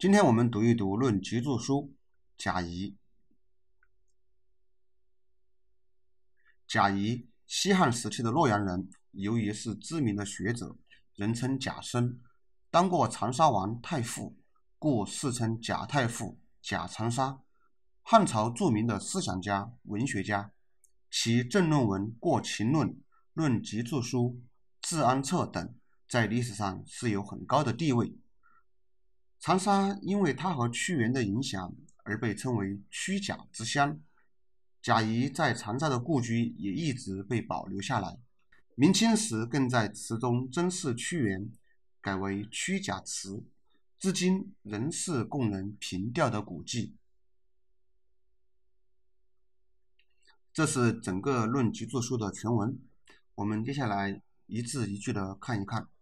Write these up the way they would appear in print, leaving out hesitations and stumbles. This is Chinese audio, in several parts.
今天我们读一读《论集注书》贾谊。贾谊，西汉时期的洛阳人，由于是知名的学者，人称贾生，当过长沙王太傅，故世称贾太傅、贾长沙。汉朝著名的思想家、文学家，其政论文《过秦论》《论集注书》《治安策》等，在历史上是有很高的地位。长沙因为它和屈原的影响而被称为屈贾之乡，贾谊在长沙的故居也一直被保留下来。明清时更在词中珍视屈原，改为屈贾词，至今仍是供人凭吊的古迹。这是整个《论集注书》的全文，我们接下来一字一句的看一看。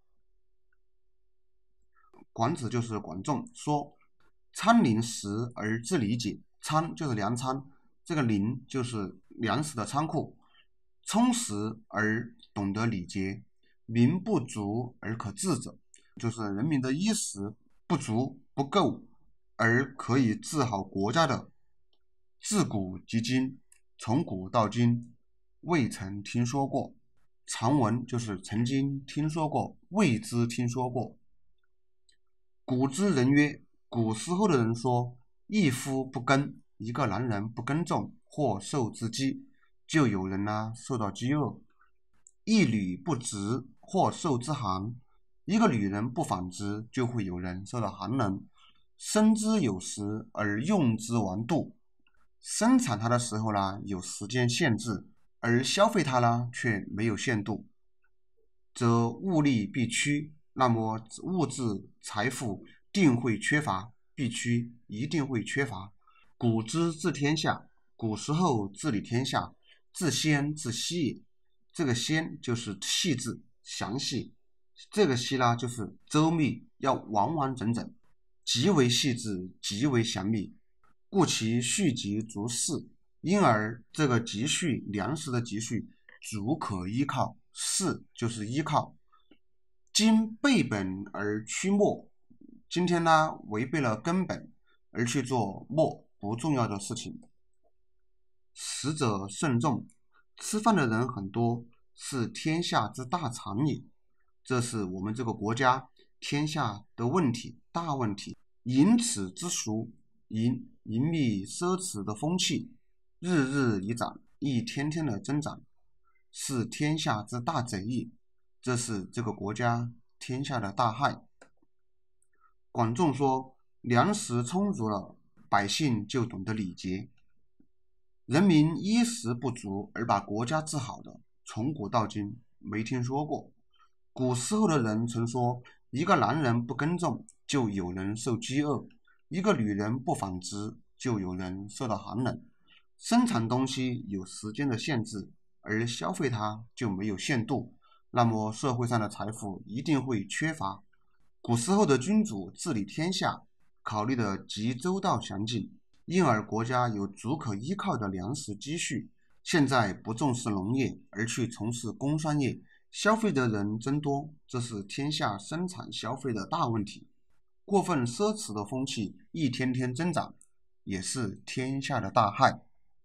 管子就是管仲，说仓廪实而知礼节，仓就是粮仓，这个廪就是粮食的仓库，充实而懂得礼节，民不足而可治者，就是人民的衣食不足不够而可以治好国家的。自古及今，从古到今，未曾听说过。常闻就是曾经听说过，未知听说过。古之人曰，古时候的人说，一夫不耕，一个男人不耕种或受之饥，就有人受到饥饿；一女不织或受之寒，一个女人不纺织，就会有人受到寒冷。生之有时而用之完度，生产它的时候有时间限制，而消费它却没有限度，则物力必趋，那么物质财富定会缺乏，必趋一定会缺乏。古之治天下，古时候治理天下，治先治细也。这个先就是细致详细，这个细就是周密，要完完整整，极为细致，极为详密，故其蓄积足适，因而这个积蓄粮食的积蓄足可依靠，适就是依靠。今背本而趋末，今天违背了根本而去做末不重要的事情。食者甚众，吃饭的人很多，是天下之大常也。这是我们这个国家天下的问题，大问题。淫耻之俗，淫靡奢侈的风气，日日以长，一天天的增长，是天下之大贼也。这是这个国家天下的大害。管仲说，粮食充足了，百姓就懂得礼节。人民衣食不足而把国家治好的，从古到今没听说过。古时候的人曾说，一个男人不耕种，就有人受饥饿；一个女人不纺织，就有人受到寒冷。生产东西有时间的限制，而消费它就没有限度，那么社会上的财富一定会缺乏。古时候的君主治理天下，考虑的极周到详尽，因而国家有足可依靠的粮食积蓄。现在不重视农业，而去从事工商业，消费的人增多，这是天下生产消费的大问题。过分奢侈的风气一天天增长，也是天下的大害。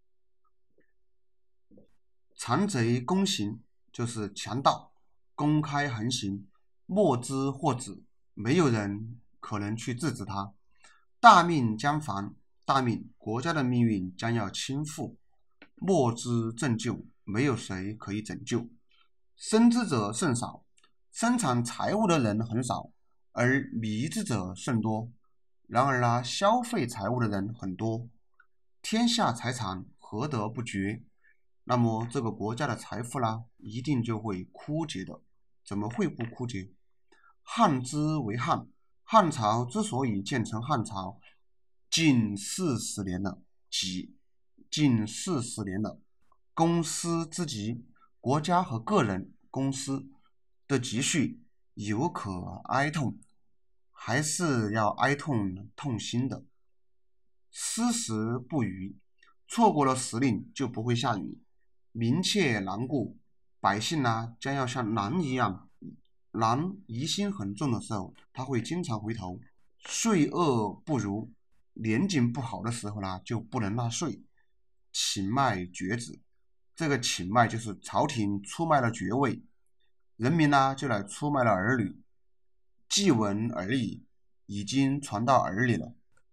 强贼公行，就是强盗公开横行，莫之或止，没有人可能去制止他。大命将亡，大命国家的命运将要倾覆，莫之拯救，没有谁可以拯救。生之者甚少，生产财物的人很少，而靡之者甚多。然而消费财物的人很多。天下财产何得不绝？那么这个国家的财富一定就会枯竭的。怎么会不枯竭？汉之为汉，汉朝之所以建成汉朝，近40年了，近40年了。公私之极，国家和个人、公司的积蓄有可哀痛，还是要哀痛痛心的。失时不雨，错过了时令就不会下雨。民妾难顾，百姓将要像狼一样，狼疑心很重的时候，他会经常回头。 岁恶不如，年景不好的时候呢，就不能纳税，请卖爵子。这个请卖就是朝廷出卖了爵位，人民呢就来出卖了儿女。祭文而已，已经传到耳里了。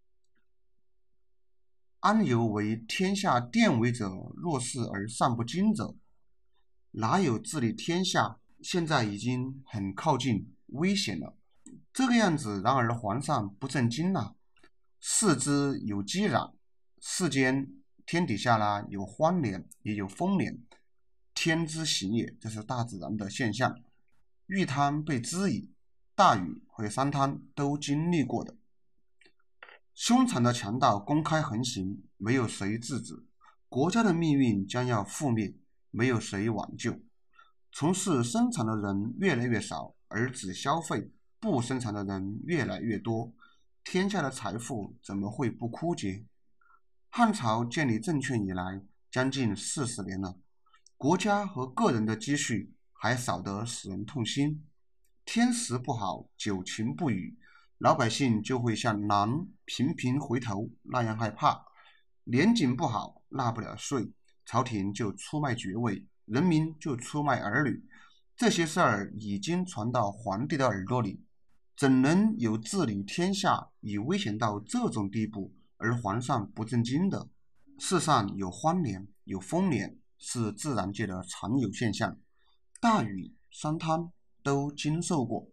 安有为天下奠为者，若是而尚不精者？哪有治理天下？现在已经很靠近危险了。这个样子，然而皇上不震惊了。世之有激壤，世间天底下呢有荒年，也有丰年，天之行也，这是大自然的现象。玉滩被滋矣，大禹或者商汤都经历过的。凶残的强盗公开横行，没有谁制止，国家的命运将要覆灭，没有谁挽救。从事生产的人越来越少，而只消费不生产的人越来越多，天下的财富怎么会不枯竭？汉朝建立政权以来将近40年了，国家和个人的积蓄还少得使人痛心。天时不好，九晴不雨，老百姓就会像狼频频回头那样害怕。年景不好，纳不了税，朝廷就出卖爵位，人民就出卖儿女。这些事儿已经传到皇帝的耳朵里，怎能有治理天下已危险到这种地步，而皇上不震惊的？世上有荒年，有丰年，是自然界的常有现象。大禹、商汤都经受过。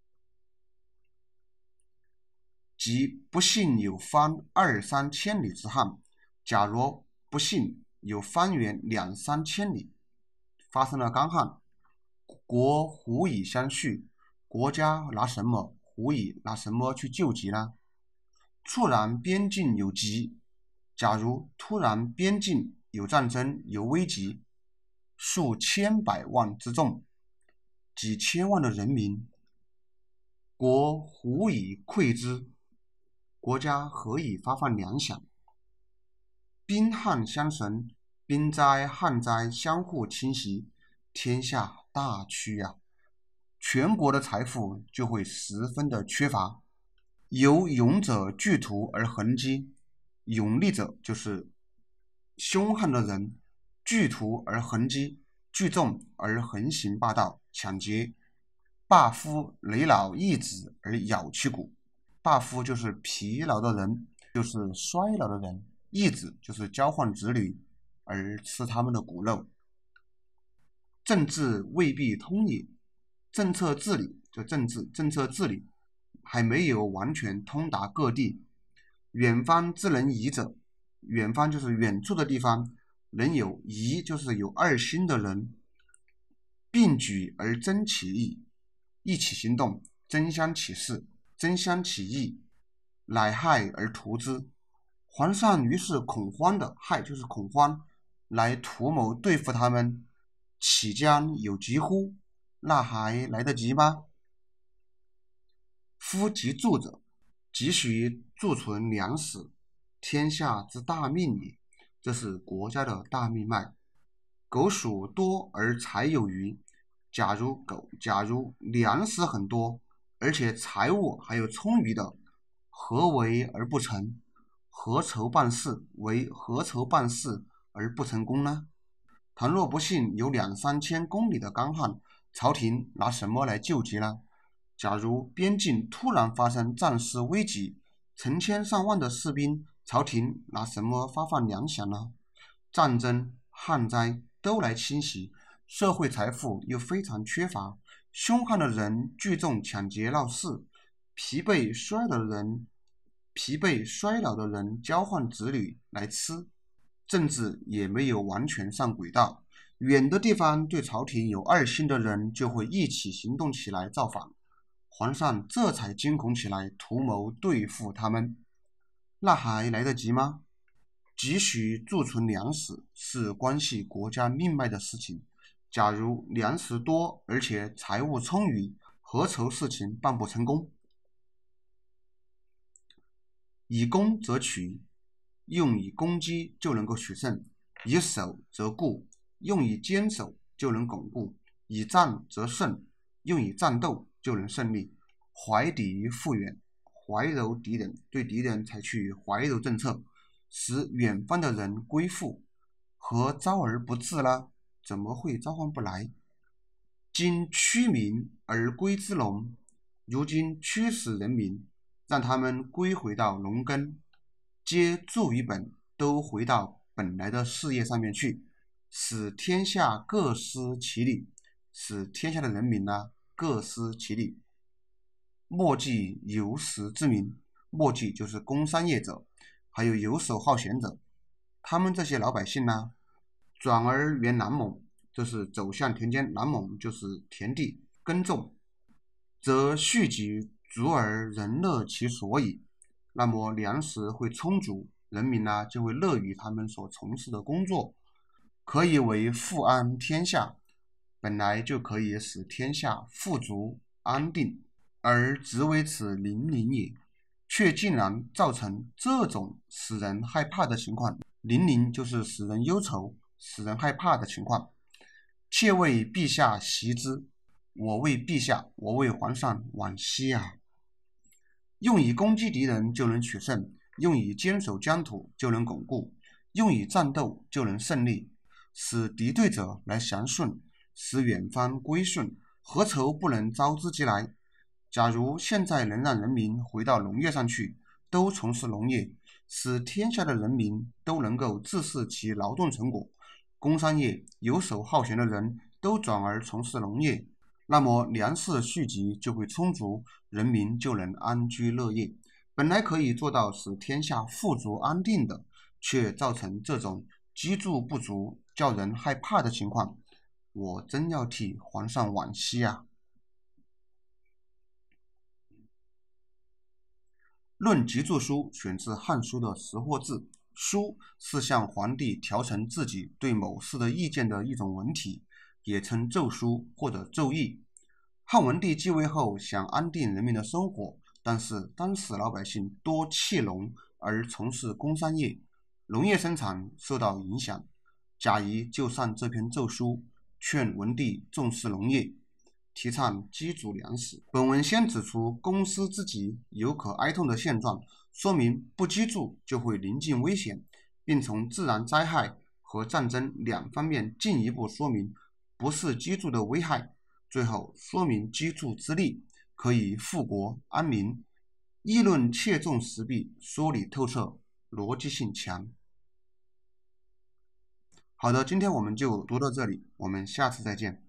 即不幸有方2-3千里之旱，假如不幸有方圆2-3千里发生了干旱，国胡以相续？国家拿什么？胡以拿什么去救急呢？猝然边境有急，假如突然边境有战争有危急，数千百万之众，几千万的人民，国胡以馈之？国家何以发放粮饷？兵旱相绳，兵灾旱灾相互侵袭，天下大趋呀，全国的财富就会十分的缺乏。由勇者聚图而横击，勇力者就是凶悍的人，聚图而横击，聚众而横行霸道抢劫。霸夫累老易子而咬其骨，霸夫就是疲劳的人，就是衰老的人，易子就是交换子女而吃他们的骨肉。政治未必通也，政策治理就政策治理还没有完全通达各地。远方之能移者，远方就是远处的地方，能有移就是有二心的人，并举而争其意，一起行动，争相起事，争相起义，乃害而图之。皇上于是恐慌的，害就是恐慌，来图谋对付他们，岂将有急乎？那还来得及吗？夫急助者，急需贮存粮食，天下之大命也。这是国家的大命脉。狗属多而财有余，假如粮食很多，而且财物还有充裕的，何为而不成？何愁办事而不成功呢？倘若不幸有2-3千公里的干旱，朝廷拿什么来救急呢？假如边境突然发生战事危急，成千上万的士兵，朝廷拿什么发放粮饷呢？战争、旱灾都来侵袭，社会财富又非常缺乏，凶悍的人聚众抢劫闹事，疲惫衰老的人交换子女来吃，政治也没有完全上轨道。远的地方对朝廷有二心的人就会一起行动起来造反，皇上这才惊恐起来，图谋对付他们。那还来得及吗？急需贮存粮食是关系国家命脉的事情，假如粮食多而且财物充裕，何愁事情办不成功？以攻则取，用以攻击就能够取胜；以守则固，用以坚守就能巩固；以战则胜，用以战斗就能胜利。怀敌于复远， 怀柔敌人，对敌人采取怀柔政策，使远方的人归附。何召而不至呢？怎么会召唤不来？今驱民而归之农，如今驱使人民，让他们归回到农耕，皆注于本，都回到本来的事业上面去，使天下各司其力，使天下的人民呢各司其力。莫计游食之民，莫计就是工商业者，还有游手好闲者，他们这些老百姓呢，转而原南亩，就是走向田间，南亩就是田地耕种，则蓄积足而人乐其所以，那么粮食会充足，人民呢就会乐于他们所从事的工作，可以为富安天下，本来就可以使天下富足安定，而只为此邻邻也，却竟然造成这种使人害怕的情况。邻邻就是使人忧愁、使人害怕的情况。妾为陛下惜之，我为陛下，我为皇上惋惜啊！用以攻击敌人就能取胜，用以坚守疆土就能巩固，用以战斗就能胜利，使敌对者来降顺，使远方归顺，何愁不能招之即来？假如现在能让人民回到农业上去，都从事农业，使天下的人民都能够自食其劳动成果，工商业游手好闲的人都转而从事农业，那么粮食蓄积就会充足，人民就能安居乐业。本来可以做到使天下富足安定的，却造成这种积住不足、叫人害怕的情况，我真要替皇上惋惜啊！论集注书选自《汉书》的识货字，书是向皇帝调成自己对某事的意见的一种文体，也称奏书或者奏议。汉文帝继位后想安定人民的生活，但是当时老百姓多弃农而从事工商业，农业生产受到影响，贾谊就上这篇奏书，劝文帝重视农业，提倡积足粮食。本文先指出公司之急有可哀痛的现状，说明不积住就会临近危险，并从自然灾害和战争两方面进一步说明不是积住的危害，最后说明积住之力可以富国安民。议论切中时弊，说理透彻，逻辑性强。好的，今天我们就读到这里，我们下次再见。